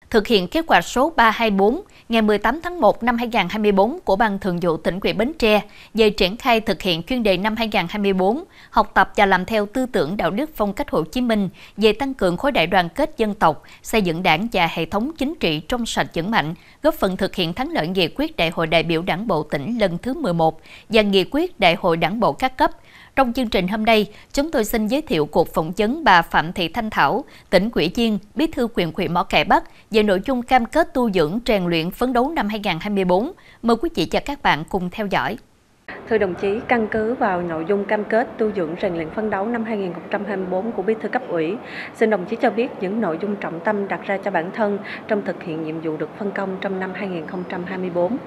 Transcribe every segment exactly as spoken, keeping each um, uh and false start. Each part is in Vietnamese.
Thực hiện kế hoạch số ba hai bốn ngày mười tám tháng một năm hai nghìn không trăm hai mươi tư của Ban Thường vụ Tỉnh ủy Bến Tre về triển khai thực hiện chuyên đề năm hai nghìn không trăm hai mươi tư, học tập và làm theo tư tưởng đạo đức phong cách Hồ Chí Minh về tăng cường khối đại đoàn kết dân tộc, xây dựng Đảng và hệ thống chính trị trong sạch vững mạnh, góp phần thực hiện thắng lợi nghị quyết Đại hội đại biểu Đảng bộ tỉnh lần thứ mười một và nghị quyết Đại hội Đảng bộ các cấp. Trong chương trình hôm nay, chúng tôi xin giới thiệu cuộc phỏng vấn bà Phạm Thị Thanh Thảo, tỉnh ủy viên, bí thư huyện ủy Mỏ Cày Bắc về nội dung cam kết tu dưỡng rèn luyện phấn đấu năm hai nghìn không trăm hai mươi tư. Mời quý vị và các bạn cùng theo dõi. Thưa đồng chí, căn cứ vào nội dung cam kết tu dưỡng rèn luyện phấn đấu năm hai nghìn không trăm hai mươi tư của bí thư cấp ủy, xin đồng chí cho biết những nội dung trọng tâm đặt ra cho bản thân trong thực hiện nhiệm vụ được phân công trong năm hai nghìn không trăm hai mươi tư.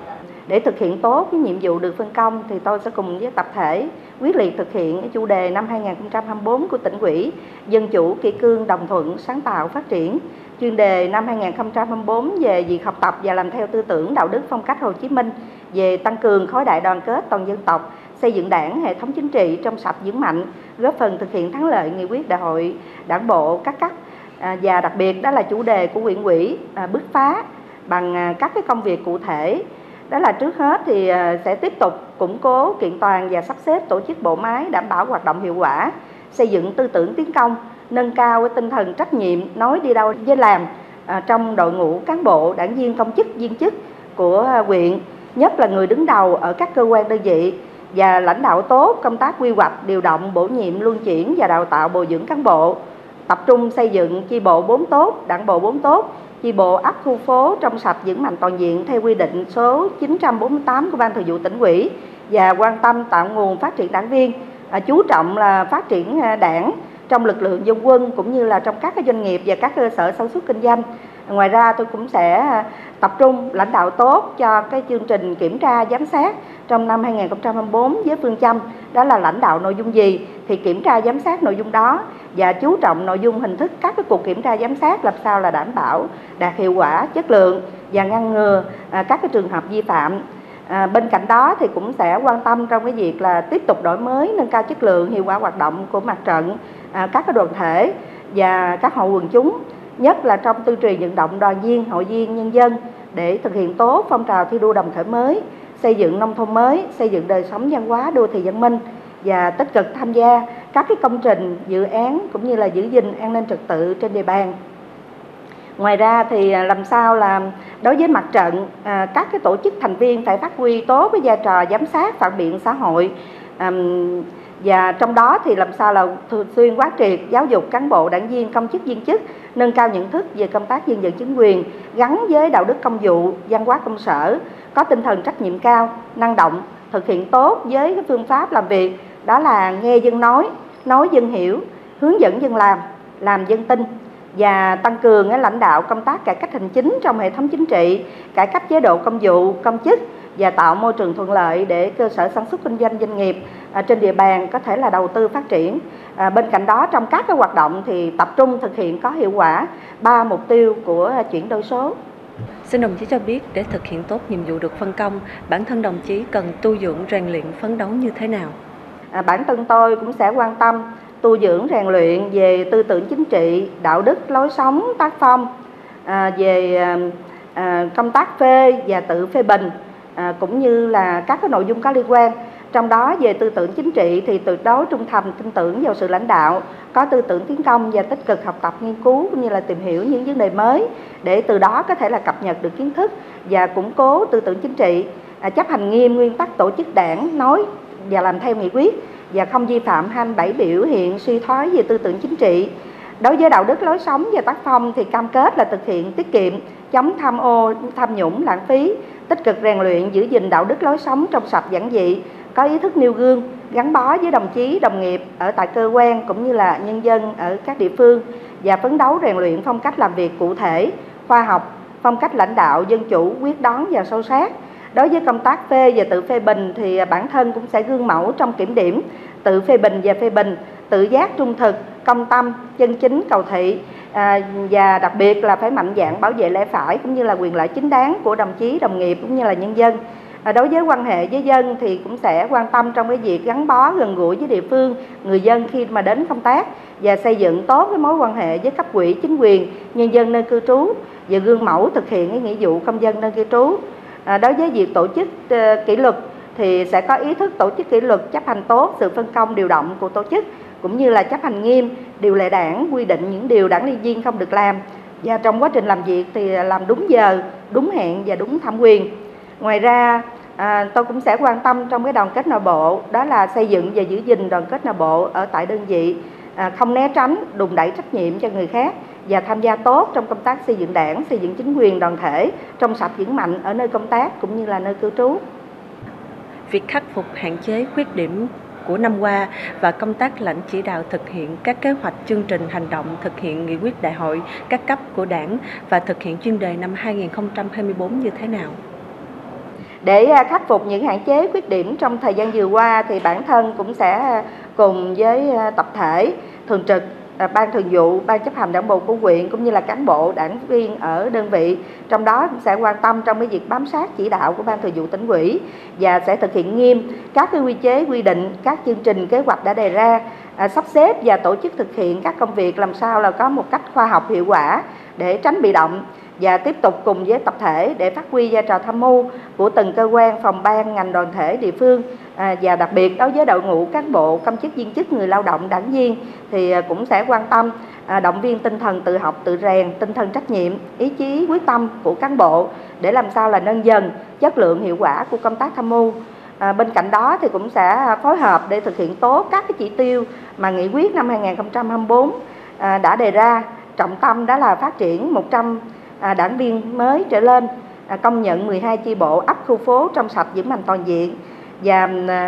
Để thực hiện tốt cái nhiệm vụ được phân công thì tôi sẽ cùng với tập thể quyết liệt thực hiện chủ đề năm hai nghìn không trăm hai mươi tư của tỉnh ủy dân chủ, kỷ cương, đồng thuận, sáng tạo, phát triển. Chuyên đề năm hai nghìn không trăm hai mươi tư về việc học tập và làm theo tư tưởng đạo đức phong cách Hồ Chí Minh về tăng cường khối đại đoàn kết toàn dân tộc, xây dựng Đảng, hệ thống chính trị trong sạch vững mạnh, góp phần thực hiện thắng lợi nghị quyết Đại hội Đảng bộ các cấp, à, và đặc biệt đó là chủ đề của huyện ủy à, bứt phá bằng à, các cái công việc cụ thể. Đó là trước hết thì sẽ tiếp tục củng cố, kiện toàn và sắp xếp tổ chức bộ máy đảm bảo hoạt động hiệu quả, xây dựng tư tưởng tiến công, nâng cao tinh thần trách nhiệm, nói đi đâu với làm trong đội ngũ cán bộ, đảng viên, công chức, viên chức của huyện, nhất là người đứng đầu ở các cơ quan đơn vị, và lãnh đạo tốt công tác quy hoạch, điều động, bổ nhiệm, luân chuyển và đào tạo bồi dưỡng cán bộ, tập trung xây dựng chi bộ bốn tốt, đảng bộ bốn tốt, chi bộ ấp khu phố trong sạch vững mạnh toàn diện theo quy định số chín trăm bốn mươi tám của Ban Thường vụ Tỉnh ủy, và quan tâm tạo nguồn phát triển đảng viên, à, chú trọng là phát triển đảng trong lực lượng dân quân cũng như là trong các cái doanh nghiệp và các cơ sở sản xuất kinh doanh. Ngoài ra tôi cũng sẽ tập trung lãnh đạo tốt cho cái chương trình kiểm tra giám sát trong năm hai nghìn không trăm hai mươi tư với phương châm đó là lãnh đạo nội dung gì thì kiểm tra giám sát nội dung đó, và chú trọng nội dung hình thức các cái cuộc kiểm tra giám sát làm sao là đảm bảo đạt hiệu quả, chất lượng và ngăn ngừa à, các cái trường hợp vi phạm. À, bên cạnh đó thì cũng sẽ quan tâm trong cái việc là tiếp tục đổi mới, nâng cao chất lượng, hiệu quả hoạt động của mặt trận, à, các cái đoàn thể và các hội quần chúng, nhất là trong tuyên truyền vận động đoàn viên, hội viên, nhân dân để thực hiện tốt phong trào thi đua đồng khởi mới, xây dựng nông thôn mới, xây dựng đời sống văn hóa đô thị văn minh, và tích cực tham gia các cái công trình, dự án cũng như là giữ gìn an ninh trật tự trên địa bàn. Ngoài ra thì làm sao là đối với mặt trận, à, các cái tổ chức thành viên phải phát huy tốt cái vai trò giám sát, phản biện xã hội, à, và trong đó thì làm sao là thường xuyên quán triệt giáo dục cán bộ, đảng viên, công chức, viên chức nâng cao nhận thức về công tác dân vận chính quyền gắn với đạo đức công vụ, văn hóa công sở, có tinh thần trách nhiệm cao, năng động, thực hiện tốt với cái phương pháp làm việc đó là nghe dân nói, nói dân hiểu, hướng dẫn dân làm, làm dân tin, và tăng cường cái lãnh đạo công tác cải cách hành chính trong hệ thống chính trị, cải cách chế độ công vụ, công chức và tạo môi trường thuận lợi để cơ sở sản xuất kinh doanh, doanh nghiệp à, trên địa bàn có thể là đầu tư phát triển. À, bên cạnh đó trong các cái hoạt động thì tập trung thực hiện có hiệu quả ba mục tiêu của chuyển đổi số. Xin đồng chí cho biết để thực hiện tốt nhiệm vụ được phân công, bản thân đồng chí cần tu dưỡng rèn luyện phấn đấu như thế nào? À, bản thân tôi cũng sẽ quan tâm tu dưỡng rèn luyện về tư tưởng chính trị, đạo đức, lối sống, tác phong, à, về à, công tác phê và tự phê bình, à, cũng như là các cái nội dung có liên quan. Trong đó về tư tưởng chính trị thì tuyệt đối trung thành, tin tưởng vào sự lãnh đạo, có tư tưởng tiến công và tích cực học tập, nghiên cứu cũng như là tìm hiểu những vấn đề mới để từ đó có thể là cập nhật được kiến thức và củng cố tư tưởng chính trị, à, chấp hành nghiêm nguyên tắc tổ chức đảng, nói và làm theo nghị quyết, và không vi phạm hai mươi bảy biểu hiện suy thoái về tư tưởng chính trị. Đối với đạo đức, lối sống và tác phong thì cam kết là thực hiện tiết kiệm, chống tham ô, tham nhũng, lãng phí, tích cực rèn luyện giữ gìn đạo đức, lối sống trong sạch giản dị, có ý thức nêu gương, gắn bó với đồng chí, đồng nghiệp ở tại cơ quan cũng như là nhân dân ở các địa phương, và phấn đấu rèn luyện phong cách làm việc cụ thể, khoa học, phong cách lãnh đạo dân chủ, quyết đoán và sâu sát. Đối với công tác phê và tự phê bình thì bản thân cũng sẽ gương mẫu trong kiểm điểm, tự phê bình và phê bình, tự giác, trung thực, công tâm, chân chính, cầu thị, à, và đặc biệt là phải mạnh dạn bảo vệ lẽ phải cũng như là quyền lợi chính đáng của đồng chí, đồng nghiệp cũng như là nhân dân. À, đối với quan hệ với dân thì cũng sẽ quan tâm trong cái việc gắn bó gần gũi với địa phương, người dân khi mà đến công tác và xây dựng tốt cái mối quan hệ với cấp ủy, chính quyền, nhân dân nơi cư trú và gương mẫu thực hiện cái nghĩa vụ công dân nơi cư trú. À, đối với việc tổ chức uh, kỷ luật thì sẽ có ý thức tổ chức kỷ luật, chấp hành tốt sự phân công điều động của tổ chức, cũng như là chấp hành nghiêm điều lệ đảng, quy định những điều đảng viên viên không được làm, và trong quá trình làm việc thì làm đúng giờ, đúng hẹn và đúng thẩm quyền. Ngoài ra à, tôi cũng sẽ quan tâm trong cái đoàn kết nội bộ, đó là xây dựng và giữ gìn đoàn kết nội bộ ở tại đơn vị, à, không né tránh, đùn đẩy trách nhiệm cho người khác và tham gia tốt trong công tác xây dựng đảng, xây dựng chính quyền đoàn thể trong sạch vững mạnh ở nơi công tác cũng như là nơi cư trú. Việc khắc phục hạn chế, khuyết điểm của năm qua và công tác lãnh chỉ đạo thực hiện các kế hoạch, chương trình hành động thực hiện nghị quyết đại hội các cấp của Đảng và thực hiện chuyên đề năm hai nghìn không trăm hai mươi tư như thế nào? Để khắc phục những hạn chế, khuyết điểm trong thời gian vừa qua thì bản thân cũng sẽ cùng với tập thể thường trực, ban thường vụ, ban chấp hành đảng bộ của huyện cũng như là cán bộ đảng viên ở đơn vị, trong đó cũng sẽ quan tâm trong cái việc bám sát chỉ đạo của ban thường vụ tỉnh ủy và sẽ thực hiện nghiêm các cái quy chế, quy định, các chương trình kế hoạch đã đề ra, à, sắp xếp và tổ chức thực hiện các công việc làm sao là có một cách khoa học, hiệu quả để tránh bị động, và tiếp tục cùng với tập thể để phát huy vai trò tham mưu của từng cơ quan, phòng ban, ngành, đoàn thể, địa phương, à, và đặc biệt đối với đội ngũ cán bộ, công chức, viên chức, người lao động, đảng viên thì cũng sẽ quan tâm, à, động viên tinh thần tự học, tự rèn, tinh thần trách nhiệm, ý chí quyết tâm của cán bộ để làm sao là nâng dần chất lượng, hiệu quả của công tác tham mưu. À, bên cạnh đó thì cũng sẽ phối hợp để thực hiện tốt các cái chỉ tiêu mà nghị quyết năm hai nghìn không trăm hai mươi tư à, đã đề ra. Trọng tâm đó là phát triển một trăm À, đảng viên mới trở lên, à, công nhận mười hai chi bộ ấp khu phố trong sạch vững mạnh toàn diện, và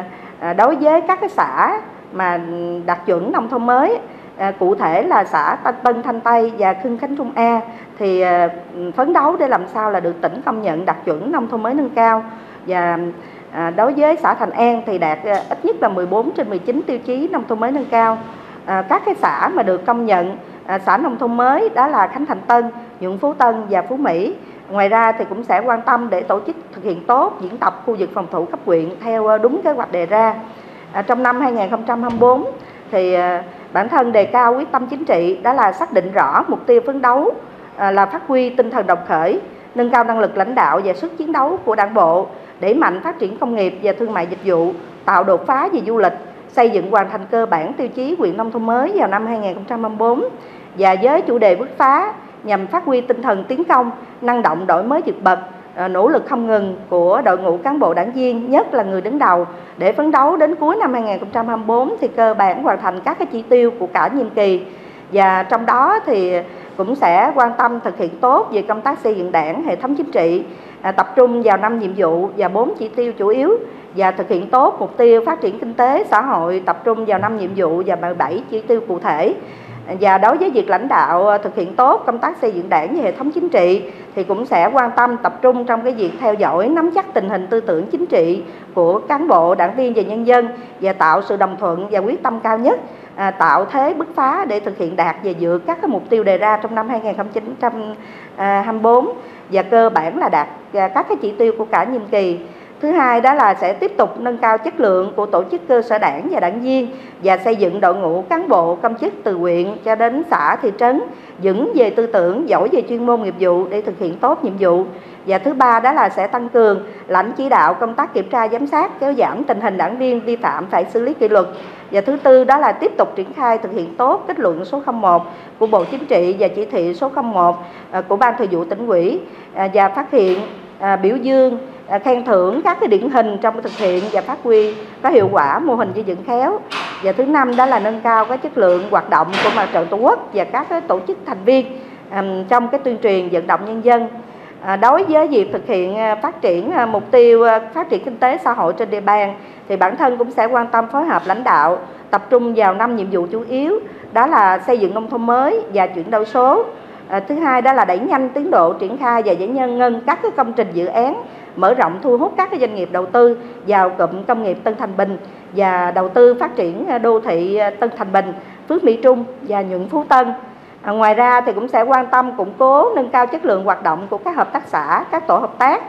à, đối với các cái xã mà đạt chuẩn nông thôn mới, à, cụ thể là xã Tân Thanh Tây và Khương Khánh Trung A thì à, phấn đấu để làm sao là được tỉnh công nhận đạt chuẩn nông thôn mới nâng cao, và à, đối với xã Thành An thì đạt à, ít nhất là mười bốn trên mười chín tiêu chí nông thôn mới nâng cao. À, các cái xã mà được công nhận à, xã nông thôn mới đó là Khánh Thành Tân, Nhuận Phú Tân và Phú Mỹ. Ngoài ra thì cũng sẽ quan tâm để tổ chức thực hiện tốt diễn tập khu vực phòng thủ cấp huyện theo đúng kế hoạch đề ra. À, trong năm hai nghìn không trăm hai mươi tư thì à, bản thân đề cao quyết tâm chính trị, đó là xác định rõ mục tiêu phấn đấu à, là phát huy tinh thần đồng khởi, nâng cao năng lực lãnh đạo và sức chiến đấu của đảng bộ, đẩy mạnh phát triển công nghiệp và thương mại dịch vụ, tạo đột phá về du lịch, xây dựng hoàn thành cơ bản tiêu chí huyện nông thôn mới vào năm hai nghìn không trăm hai mươi tư, và với chủ đề bứt phá nhằm phát huy tinh thần tiến công, năng động, đổi mới vượt bậc, nỗ lực không ngừng của đội ngũ cán bộ đảng viên, nhất là người đứng đầu, để phấn đấu đến cuối năm hai nghìn không trăm hai mươi tư thì cơ bản hoàn thành các cái chỉ tiêu của cả nhiệm kỳ. Và trong đó thì cũng sẽ quan tâm thực hiện tốt về công tác xây dựng đảng, hệ thống chính trị, à, tập trung vào năm nhiệm vụ và bốn chỉ tiêu chủ yếu, và thực hiện tốt mục tiêu phát triển kinh tế xã hội, tập trung vào năm nhiệm vụ và mười bảy chỉ tiêu cụ thể. Và đối với việc lãnh đạo thực hiện tốt công tác xây dựng đảng và hệ thống chính trị thì cũng sẽ quan tâm tập trung trong cái việc theo dõi, nắm chắc tình hình tư tưởng chính trị của cán bộ, đảng viên và nhân dân, và tạo sự đồng thuận và quyết tâm cao nhất, à, tạo thế bứt phá để thực hiện đạt và vượt các cái mục tiêu đề ra trong năm hai nghìn không trăm hai mươi tư, và cơ bản là đạt các cái chỉ tiêu của cả nhiệm kỳ. Thứ hai đó là sẽ tiếp tục nâng cao chất lượng của tổ chức cơ sở đảng và đảng viên, và xây dựng đội ngũ cán bộ công chức từ huyện cho đến xã, thị trấn vững về tư tưởng, giỏi về chuyên môn nghiệp vụ để thực hiện tốt nhiệm vụ. Và thứ ba đó là sẽ tăng cường lãnh chỉ đạo công tác kiểm tra giám sát, kéo giảm tình hình đảng viên vi phạm phải xử lý kỷ luật. Và thứ tư đó là tiếp tục triển khai thực hiện tốt kết luận số không một của Bộ Chính trị và chỉ thị số không một của Ban Thường vụ Tỉnh ủy, và phát hiện, biểu dương, khen thưởng các cái điển hình trong thực hiện và phát huy có hiệu quả mô hình xây dựng khéo. Và thứ năm đó là nâng cao cái chất lượng hoạt động của Mặt trận Tổ quốc và các cái tổ chức thành viên um, trong cái tuyên truyền vận động nhân dân. À, đối với việc thực hiện phát triển mục tiêu phát triển kinh tế xã hội trên địa bàn thì bản thân cũng sẽ quan tâm phối hợp lãnh đạo, tập trung vào năm nhiệm vụ chủ yếu, đó là xây dựng nông thôn mới và chuyển đổi số. À, thứ hai đó là đẩy nhanh tiến độ triển khai và giải ngân ngân các cái công trình dự án, mở rộng thu hút các cái doanh nghiệp đầu tư vào cụm công nghiệp Tân Thành Bình và đầu tư phát triển đô thị Tân Thành Bình, Phước Mỹ Trung và Nhuận Phú Tân. À, ngoài ra thì cũng sẽ quan tâm củng cố, nâng cao chất lượng hoạt động của các hợp tác xã, các tổ hợp tác,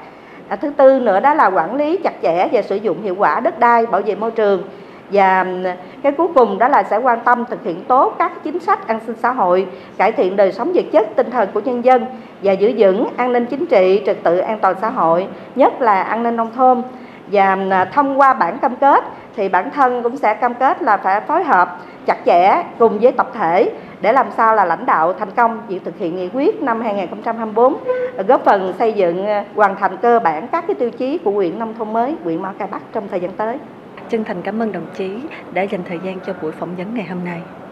À, thứ tư nữa đó là quản lý chặt chẽ và sử dụng hiệu quả đất đai, bảo vệ môi trường. Và cái cuối cùng đó là sẽ quan tâm thực hiện tốt các chính sách an sinh xã hội, cải thiện đời sống vật chất, tinh thần của nhân dân và giữ vững an ninh chính trị, trật tự an toàn xã hội, nhất là an ninh nông thôn. Và thông qua bản cam kết thì bản thân cũng sẽ cam kết là phải phối hợp chặt chẽ cùng với tập thể để làm sao là lãnh đạo thành công việc thực hiện nghị quyết năm hai nghìn không trăm hai mươi bốn, góp phần xây dựng hoàn thành cơ bản các cái tiêu chí của huyện nông thôn mới, huyện Mỏ Cày Bắc trong thời gian tới. Chân thành cảm ơn đồng chí đã dành thời gian cho buổi phỏng vấn ngày hôm nay.